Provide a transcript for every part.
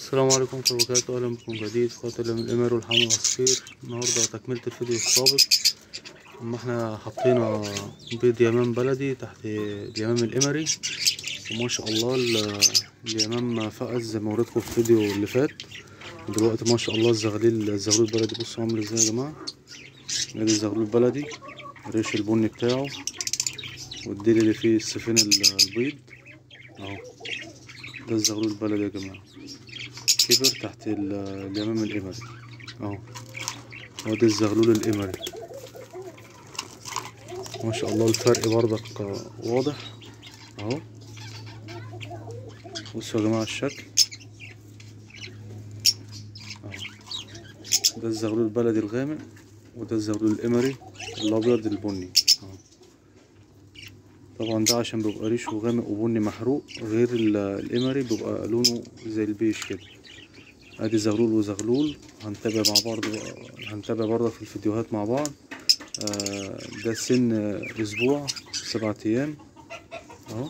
السلام عليكم ورحمة الله وبركاته. أهلا بكم جديد قاتل من الإمر والحمل والعصافير. النهاردة تكملة الفيديو السابق، أما احنا حطينا بيض يمام بلدي تحت اليمام الإمري، وما شاء الله اليمام فقس زي ما وريتكم في الفيديو اللي فات. ودلوقتي ما شاء الله الزغلول البلدي، بصوا عامل ازاي يا جماعة. ادي الزغلول البلدي، الريش البني بتاعه والديل اللي فيه السفين البيض اهو. ده الزغلول البلدي يا جماعة، كبر تحت اليمام الإمري اهو. وادي الزغلول الإمري ما شاء الله، الفرق برضك واضح اهو. بصوا يا جماعة الشكل اهو. ده الزغلول البلدي الغامق، وده الزغلول الإمري الأبيض البني اهو. طبعا ده عشان بيبقى ريشه غامق وبني محروق، غير الإمري بيبقى لونه زي البيج كده. ادي زغلول وزغلول، هنتابع برضه في الفيديوهات مع بعض. ده سن اسبوع 7 ايام اهو.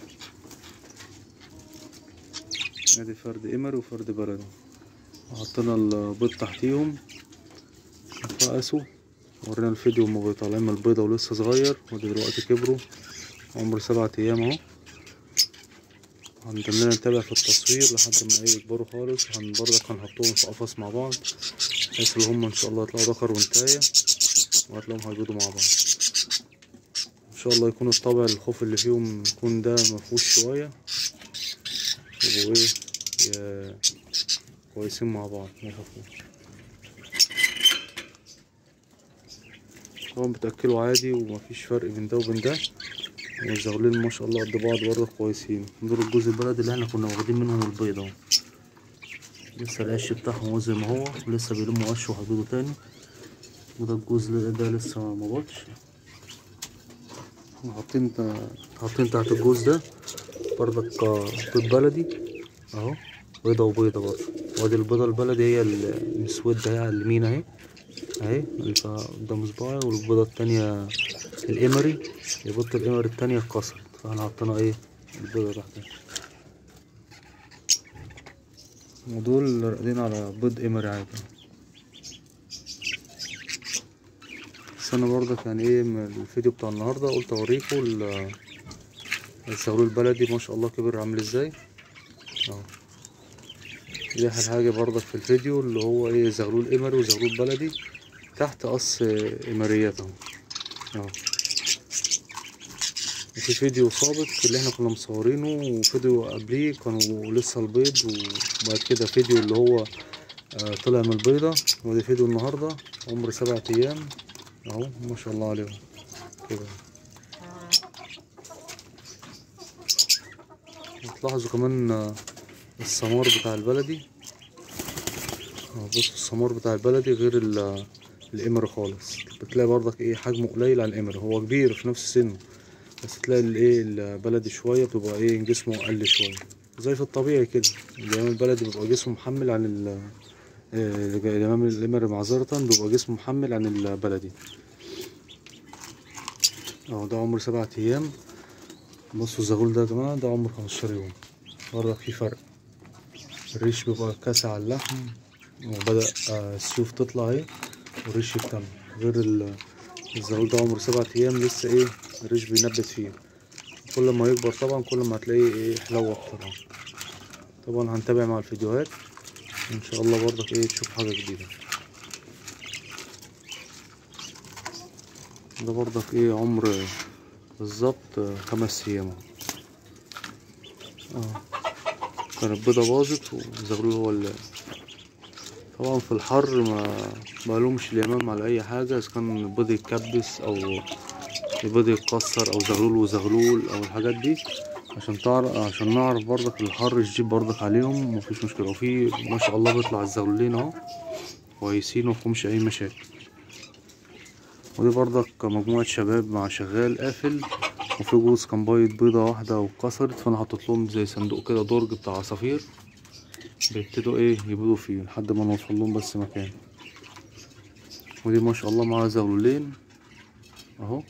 ادي فرد إمري وفرد بلدي، حطينا البيض تحتيهم فقسوا. ورينا الفيديو هما بيطلعين من البيضة ولسه صغير، ودي دلوقتي كبروا عمر 7 ايام اهو. هنضلنا نتابع في التصوير لحد ما يكبروا خالص. برضك هنحطهم في قفص مع بعض، بحيث ان هما ان شاء الله يطلعوا ذكر وانتاية، وهتلاقيهم هيبيضوا مع بعض ان شاء الله. يكون الطبع الخوف اللي فيهم يكون ده مفهوش شوية، يبقوا كويسين مع بعض ميخافوش. طبعا بتأكلوا عادي ومفيش فرق بين ده وبين ده، والزغلين ما شاء الله قد بعض برضه كويسين. دول الجزء البلدي اللي احنا كنا واخدين منهم البيض اهو، لسه القش بتاعهم زي ما هو، ولسه بيلموا قش وهيبيضوا تاني. وده الجزء ده لسه ما بطش. حاطين تحت الجوز ده برضك بيض بلدي اهو، بيضة وبيضة برضه. وادي البيضة البلدي هي المسودة اهي على اليمين اهي اللي قدام صباعي، والبيضة التانية الإمري، بيضة الإمري التانية اتكسرت، فاحنا حطينا البيضة تحتها. ودول راقدين على بيض إمري عادي. بس أنا برضك من الفيديو بتاع النهاردة قلت أوريكم الزغلول البلدي ما شاء الله كبر عامل ازاي اهو. دي احلى حاجة برضك في الفيديو، اللي هو زغلول إمري وزغلول بلدي تحت قص إمريات اهو. في فيديو سابق اللي احنا كنا مصورينه، وفيديو قبليه كانوا لسه البيض، وبعد كده فيديو اللي هو طلع من البيضة. وده فيديو النهاردة عمر 7 ايام اهو. ما شاء الله عليهم كده. وتلاحظوا كمان السمار بتاع البلدي بصوا، السمار بتاع البلدي غير الإمر خالص. بتلاقي برضك حجمه قليل عن الإمر، هو كبير في نفس سنه، بس تلاقي البلدي شوية بتبقى جسمه أقل شوية زي في الطبيعي كده. اليمام البلدي بيبقى جسمه محمل عن اليمام الإمري معذرة، بيبقى جسمه محمل عن البلدي اهو. ده عمر 7 ايام. بصوا الزغلول ده يا جماعة، ده عمر 15 يوم. برضك في فرق، الريش بيبقى كاسع على اللحم، وبدأ السيوف تطلع والريش يكتمل. غير الزغلول ده عمره 7 ايام لسه الريش بينبت فيه. كل ما يكبر طبعا كل ما هتلاقيه حلو اكتر. طبعا هنتابع مع الفيديوهات ان شاء الله برضك تشوف حاجة جديدة. ده برضك عمر بالظبط 5 ايام كان البيضة باظت، والزغلول هو اللي طبعا في الحر ما لومش اليمام على اي حاجة، اذا كان البيض يتكبس او البيض يتكسر او زغلول وزغلول او الحاجات دي، عشان نعرف برضك الحر يجيب برضك عليهم. مفيش مشكلة. وفي ما شاء الله بيطلع الزغلولين اهو كويسين ومفيهمش اي مشاكل. ودي برضك مجموعة شباب مع شغال قافل، وفي جوز كان بايض بيضة واحدة واتكسرت، فانا حطيت لهم زي صندوق كده درج بتاع عصافير بيبتدوا يبيضوا فيه لحد ما نوصل لهم بس مكان. ودي ما شاء الله معاها زغلولين اهو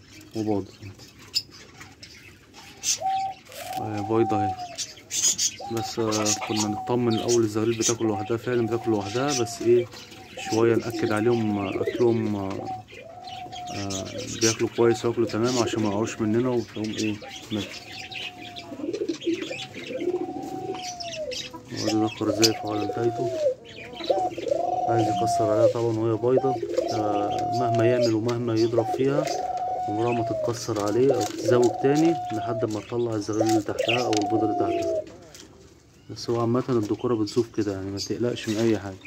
وباضة بيضة اهي. بس كنا نطمن الاول الزغاليل بتاكل لوحدها، فعلا بتاكل لوحدها، بس ايه شويه ناكد عليهم اكلهم بياكلوا كويس وياكلوا تمام عشان ما يقعوش مننا وتلاقيهم ايه ماتوا. وادي ذكر زيف على نتايته عايز يكسر عليها طبعا وهي بيضة. مهما يعمل ومهما يضرب فيها عمرها ما تتكسر عليه او تتزوج تاني لحد ما تطلع الزغاليل اللي تحتها او البيضة اللي تحتها. بس هو عامة الدكورة بتشوف كده يعني، ما تقلقش من اي حاجة.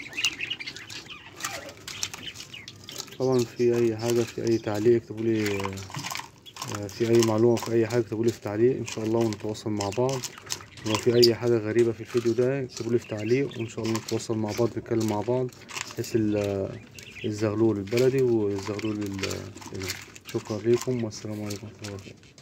طبعا في اي حاجة، في اي تعليق اكتبولي، في اي معلومة، في اي حاجة اكتبولي في تعليق ان شاء الله ونتواصل مع بعض. لو في اي حاجة غريبة في الفيديو ده اكتبولي في تعليق وان شاء الله نتواصل مع بعض، نتكلم مع بعض بحيث الزغلول البلدي والزغلول شكرا لكم والسلام عليكم ورحمة الله وبركاته.